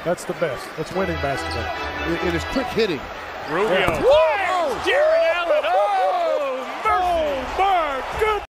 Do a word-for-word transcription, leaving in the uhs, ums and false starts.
That's the best. That's winning basketball. It, it is quick hitting. Rubio. Yeah. Jarret Allen. Oh!